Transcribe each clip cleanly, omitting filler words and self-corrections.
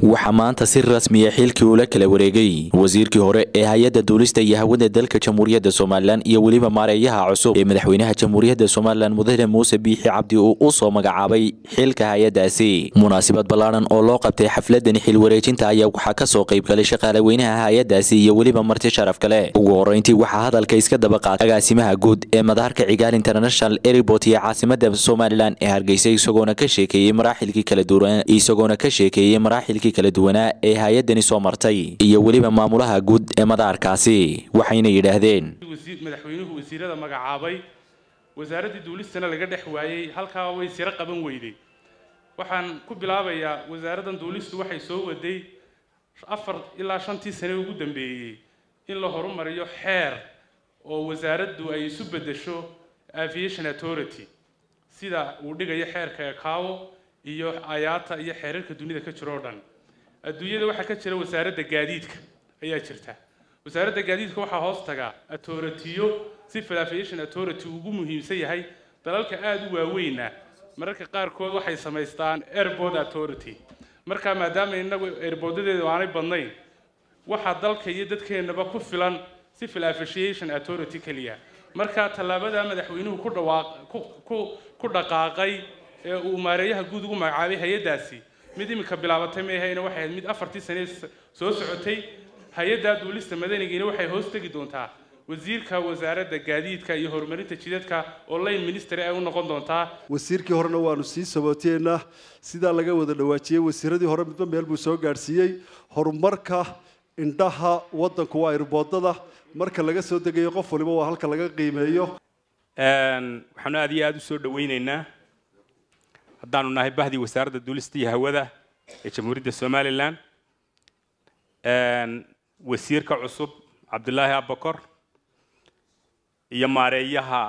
waxaa maanta si rasmi ah xilkii ula kala wareegay wasiirkii hore ee hay'adda duulista iyo hawada dalka Jamhuuriyadda Soomaaliland iyo waliba maareeyaha cusub ee madaxweynaha Jamhuuriyadda Soomaaliland Mudane Muuse Biixi Cabdi oo u soo magacaabay xilka hay'addaasi. Munaasabad ballaaran oo loo qabtay xafladan xil wareejinta ayaa waxaa ka soo qayb galay shaqaaleynaha hay'addaasi iyo waliba marti sharaf kale. Ugu horeyntii waxaa hadalka iska daba qaatay agaasimaha guud ee madaarka Cigaal International Airport ee caasimadda Soomaaliland ee Hargeysa isagoona ka sheekeeyay maraaxilkii kala duwanaa ee hay'adani soo martay iyo waliba maamulaha guud ee madaarkaasi waxayna yiraahdeen madaxweynuhu wasiirada magacaabay wasaaradda duulistana laga dhex waayay halka way sira qaban weyday. waxaan ku bilaabayaa wasaaraddan duulistu waxay soo waday 4 ilaa 5 sano ugu dambeeyay in la horumariyo xeer oo wasaaraddu ay isu bedesho aviation authority sida uu dhigayo xeerka kaawo iyo ayaata iyo xeerarka dunida ka jiro dhan. adduunyada waxa ka jira wasaaradda gaadiidka ayaa jirta. wasaaradda gaadiidka waxa hoos taga authority-yo civil aviation authority ugu muhiimsan yahay dalalka aad u waaweyn mararka qaar kood waxay sameystaan airport authority. marka maadaama inagu airportadeedu aanay badnayn waxa dalka iyo dadkeenaba ku filan civil aviation authority kaliya. marka talaabada madaxweynuhu ku dhaqaaqay ee uu maareeyaha guud ugu magacaabay hay'addaasi mid imika bilaabatay ma ahayna waxay mid 4 sano soo socotay. hay'adda duulista madaniga waxay hoos tagi doontaa wasiirka wasaaradda gaadiidka iyo horumarinta jidadka oo line minister ay u noqon doontaa. wasiirkii horena waanu sii sabooteena sida laga wada dhawaajiyay wasiiradii hore midba meel buu soo gaarsiiyay horumarka indhaha wadanku waa airportada marka laga soo degayo qof waliba waa halka laga qiimeeyo. waxaan aad iyo aad u soo dhaweynaynaa haddaanu nahay bahdii wasaaradda duulista iyo hawada ee Jamhuuriyadda Soomaaliland wasiirka cusub Cabdullaahi Abakar iyo maareeyaha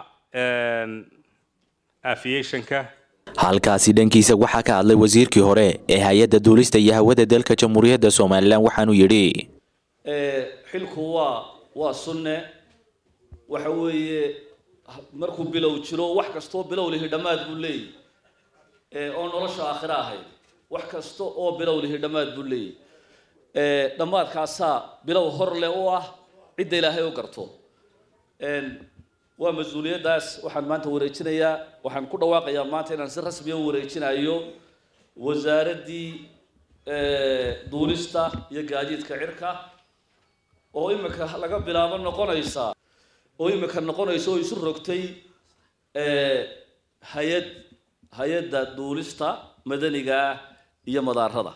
aviation-ka. halkaasi dhankiisa waxaa ka hadlay wasiirkii hore ee hay'adda duulista iyo hawada dalka Jamhuuriyadda Soomaaliland waxaanu yiri xilku waa sunne waxa weeye markuu bilow jiro wax kasto bilow leh dhamaad buu leeyahay oo nolosha aakhira ahayd wax kasto oo bilow leh dhamaad buu leeyahay dhamaadkaasa bilow hor leh oo ah cid Ilaahay oo garto waa mas'uuliyadaas waxaan maanta wareejinayaa waxaan ku dhawaaqayaa maanta inaan si rasmi ah u wareejinayo wasaaradii duulista iyo gaadiidka cirka oo imika laga bilaabo noqonaysa oo isu rogtay hay'adda duulista madaniga iyo madaarada.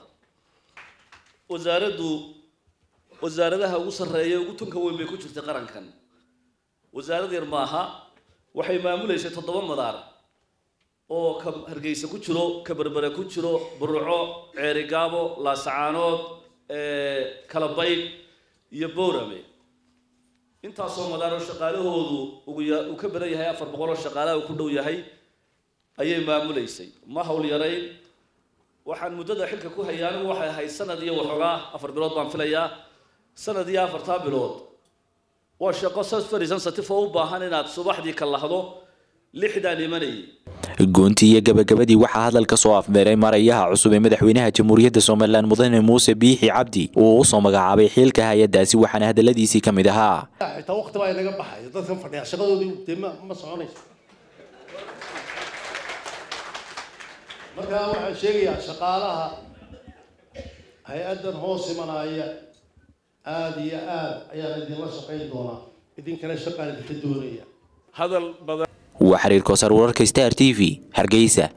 wasaaradaha ugu sareeya ugu tunka weyn bay ku jirtay qarankan. wasaaradda yar maaha waxay maamuleysay 7 madaar oo ka Hargeysa ku jiro ka Berbera ku jiro Burco Ceerigaabo Laascaanood Kalabayd iyo Boorame. intaasoo madaaro shaqaalahoodu uu ka badan yahay 400 shaqaalaha ku dhow yahay ayay maamuleysay. ma hawl yarayn waxaan muddada xilka ku hayaan waxay ahayd sanad iyo waxoogaa 4 bilood baan filayaa. sanad iyo 4 bilood waa shaqo fariisan satifo u baahan inaad subaxdii ka lahdo 6 imanay. goontii iyo gabagabadii waxaa hadalka soo afmeeray maareeyaha cusub ee madaxweynaha Jamhuuriyadda Soomaaliland Mudane Muuse Biixi Cabdi oo u soo magacaabay xilka hay'addaasi waxaana hadaladiisii ka mid ahaa xitaa waqti baa inaga baxay dadkan fadhiya shaqadoodii ma soconayso. marka waxaan sheegayaa shaqaalaha hay'addan hoos imanaya aad iyo aad ayaan idinla shaqayn doonaa idinkana shaqaan idinka doonaya. waa xiriir koosar wararka Star TV Hargeysa.